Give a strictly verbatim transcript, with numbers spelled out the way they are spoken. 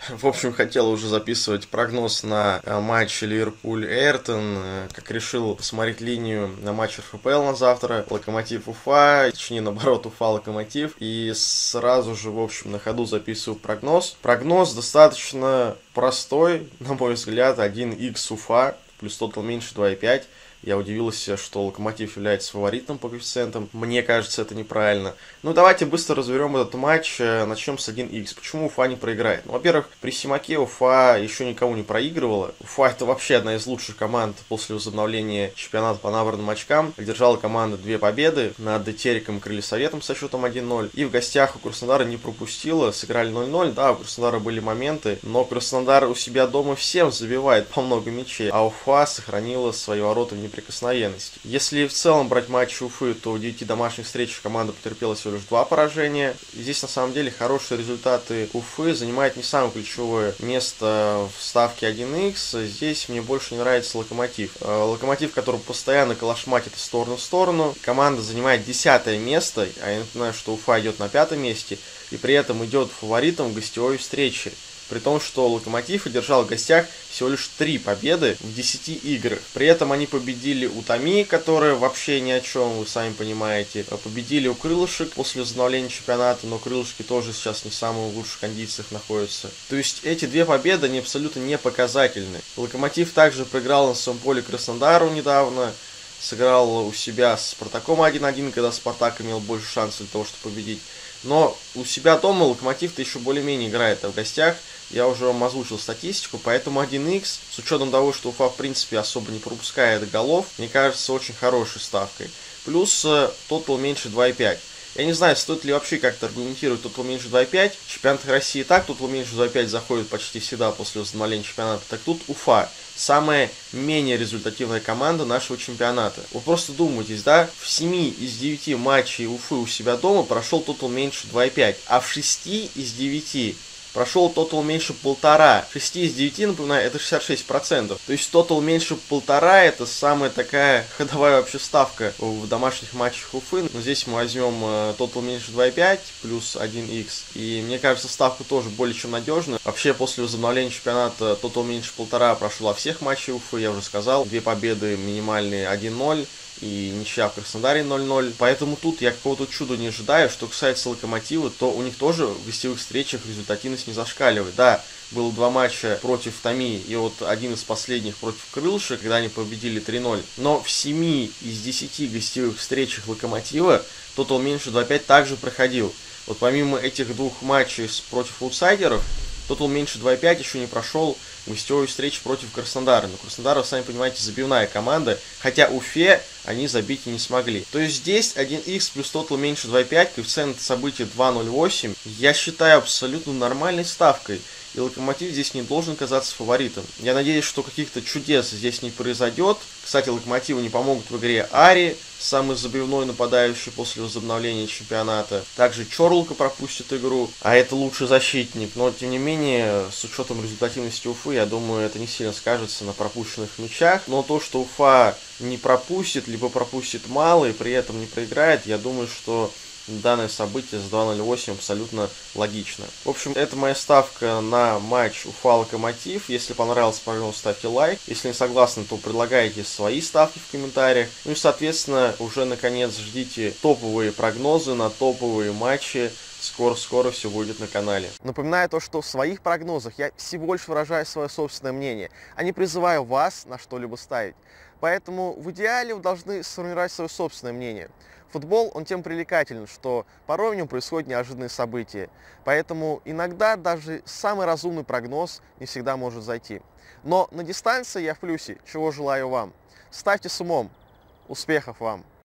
В общем, хотел уже записывать прогноз на матч Ливерпуль-Эвертон. Как решил посмотреть линию на матч эр эф пэ эл на завтра. Локомотив-Уфа, точнее, наоборот, Уфа-Локомотив. И сразу же, в общем, на ходу записываю прогноз. Прогноз достаточно простой, на мой взгляд. один икс Уфа, плюс тотал меньше два и пять. Я удивился, что Локомотив является фаворитом по коэффициентам. Мне кажется, это неправильно. Ну, давайте быстро разберем этот матч. Начнем с один икс. Почему Уфа не проиграет? Ну, во-первых, при Симаке Уфа еще никого не проигрывала. Уфа — это вообще одна из лучших команд после возобновления чемпионата по набранным очкам. Держала команда две победы над Тереком и Крыльсоветом со счетом один ноль. И в гостях у Краснодара не пропустила. Сыграли ноль ноль. Да, у Краснодара были моменты. Но Краснодар у себя дома всем забивает по много мячей. А Уфа сохранила свои ворота в неприкосновенности. Если в целом брать матчи Уфы, то в девяти домашних встречах команда потерпела всего лишь два поражения. И здесь на самом деле хорошие результаты Уфы занимает не самое ключевое место в ставке один икс. Здесь мне больше не нравится Локомотив. Локомотив, который постоянно калашматит из стороны в сторону. Команда занимает десятое место, а я напоминаю, что Уфа идет на пятом месте, и при этом идет фаворитом в гостевой встрече. При том, что Локомотив одержал в гостях всего лишь три победы в десяти играх. При этом они победили у Томи, которая вообще ни о чем, вы сами понимаете. Победили у Крылышек после возобновления чемпионата, но Крылышки тоже сейчас не в самых лучших кондициях находятся. То есть эти две победы, они абсолютно не показательны. Локомотив также проиграл на своем поле Краснодару недавно. Сыграл у себя с Спартаком один один, когда Спартак имел больше шансов для того, чтобы победить. Но у себя дома Локомотив-то еще более-менее играет, а в гостях я уже вам озвучил статистику, поэтому один икс, с учетом того, что Уфа в принципе особо не пропускает голов, мне кажется очень хорошей ставкой. Плюс тотал меньше два и пять. Я не знаю, стоит ли вообще как-то аргументировать тотал меньше два и пять. В чемпионатах России и так тотал меньше два и пять заходит почти всегда после возобновления чемпионата. Так тут Уфа самая менее результативная команда нашего чемпионата. Вы просто думаетесь, да? В семи из девяти матчей Уфы у себя дома прошел тотал меньше два и пять, а в шести из девяти прошел тотал меньше полтора. шесть из девяти, напоминаю, это шестьдесят шесть процентов. То есть тотал меньше полтора — это самая такая ходовая вообще ставка в домашних матчах Уфы. Но здесь мы возьмем тотал меньше два и пять плюс один икс. И мне кажется, ставка тоже более чем надежная. Вообще после возобновления чемпионата тотал меньше полтора прошел во всех матчах Уфы, я уже сказал. Две победы минимальные один ноль. И ничья в Краснодаре ноль ноль. Поэтому тут я какого-то чуда не ожидаю. Что касается Локомотива, то у них тоже в гостевых встречах результативность не зашкаливает. Да, было два матча против Томи и вот один из последних против Крылыши, когда они победили три ноль. Но в семи из десяти гостевых встречах Локомотива тотал меньше два и пять также проходил. Вот помимо этих двух матчей против аутсайдеров, тотал меньше два и пять еще не прошел гостевой встречи против Краснодара. Но Краснодар, вы сами понимаете, забивная команда, хотя Уфе они забить и не смогли. То есть здесь один икс плюс тотал меньше два и пять, коэффициент события два ноль восемь, я считаю абсолютно нормальной ставкой. И Локомотив здесь не должен казаться фаворитом. Я надеюсь, что каких-то чудес здесь не произойдет. Кстати, Локомотиву не помогут в игре Ари, самый забивной нападающий после возобновления чемпионата. Также Чорлка пропустит игру, а это лучший защитник. Но, тем не менее, с учетом результативности Уфы, я думаю, это не сильно скажется на пропущенных мячах. Но то, что Уфа не пропустит, либо пропустит мало и при этом не проиграет, я думаю, что данное событие с два ноль восемь абсолютно логично. В общем, это моя ставка на матч Уфа-Локомотив. Если понравился прогноз, ставьте лайк. Если не согласны, то предлагайте свои ставки в комментариях. Ну и, соответственно, уже наконец ждите топовые прогнозы на топовые матчи. Скоро-скоро все будет на канале. Напоминаю то, что в своих прогнозах я всего лишь выражаю свое собственное мнение, а не призываю вас на что-либо ставить. Поэтому в идеале вы должны сформировать свое собственное мнение. Футбол, он тем привлекателен, что порой в нем происходят неожиданные события. Поэтому иногда даже самый разумный прогноз не всегда может зайти. Но на дистанции я в плюсе, чего желаю вам. Ставьте с умом. Успехов вам!